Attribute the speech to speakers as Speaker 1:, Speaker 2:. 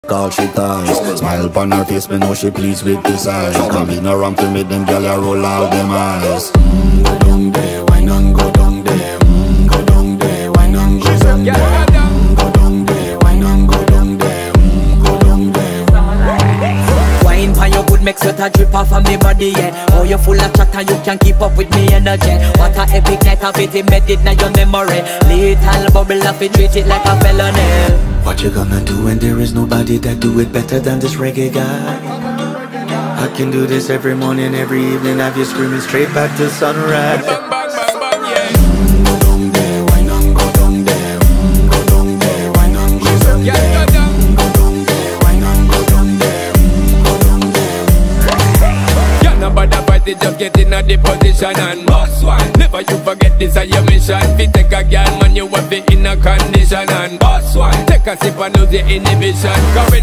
Speaker 1: All she ties, smile upon her face, me know she pleased with this eyes. Come in around to make them gyal a roll out them eyes. Go down there, why not go down there? Go down there, why not go down there? Go down there, why not go down there? Go down there.
Speaker 2: Wine pan your good, make sweat a drip off of me body, yeah. Oh, you full of chatter, you can't keep up with me energy. What a epic night of it, embedded now your memory. Little bubble of it, treat it like a felony.
Speaker 1: What you gonna do when there is nobody that do it better than this reggae guy? I can do this every morning, every evening, have you screaming straight back to sunrise. Go down there, why not go down there? Go down there, why not go down there? Go down there, why not go down there? Go down there.
Speaker 3: You're not bad about it, just get in a the position and boss one. Never you forget this is your mission. If you take a girl, man, you want it in a condition and boss one. Take a sip and lose the inhibition.